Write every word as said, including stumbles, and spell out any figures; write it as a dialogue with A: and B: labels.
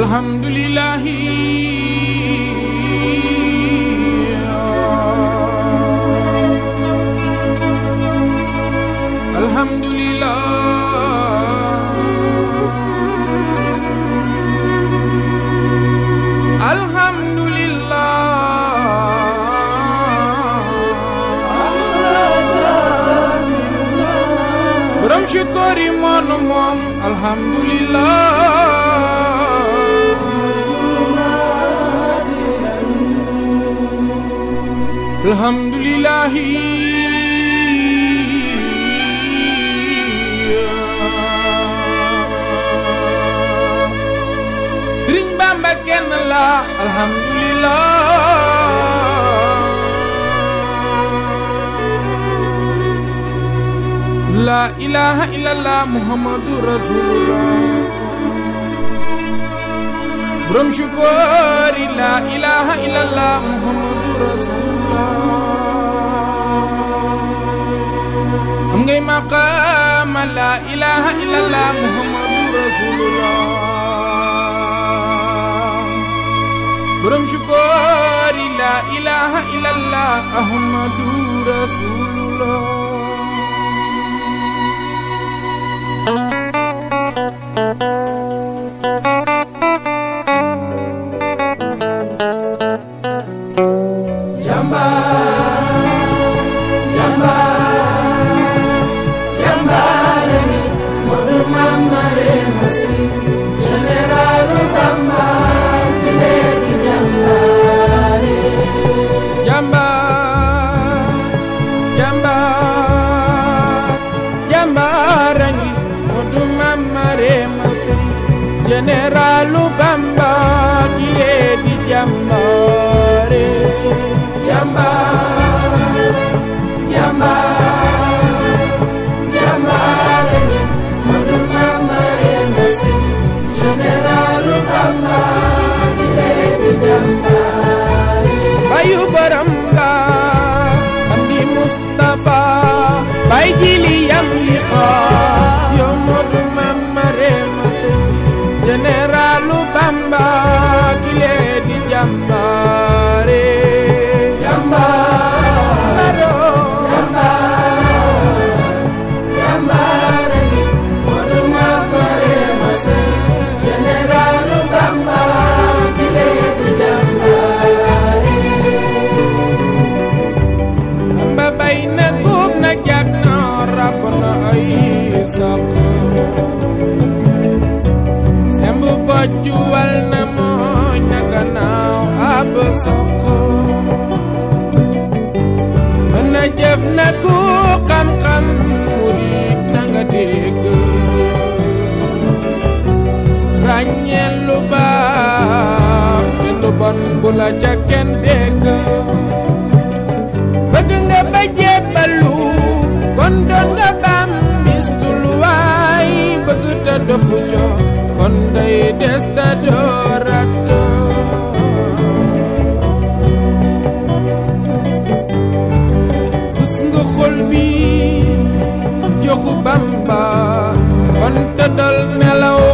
A: alhamdulillahi alhamdulillah alhamdulillah borom shukuri mon mom alhamdulillah alhamdulillah Sëriñ Bamba kenn la alhamdulillah la ilaha illallah muhammadur rasulullah borom shukuri la ilaha illallah muhammadur rasulullah am ngay maqama la ilaha illallah muhammadur rasulullah borom shukuri la ilaha illallah muhammadur rasulullah Generalu Bamba kile di jambare jambar jambar jambare ni modu mamare masi Generalu Bamba kile di jambare bayu baramba andi Mustafa bay jili yam li kha yo modu mamare masi Generalu Bamba kile di jambare jambaro jambar jambare ni modu mabare mase Generalu Bamba kile di jambare Bamba bayna gub na jagna rabbana ay saq jual namo nakanao absoko mana jef naku kam kam murid nanga deg ràññeel lu baax te lu bon bu la ca kenn deg bëgg nga ba jébbalu kon doon nga bam bistul waay bëgg ta dofu jo kon day des ta doorato bus nga xol bi joxu Bamba kon te dal nelaw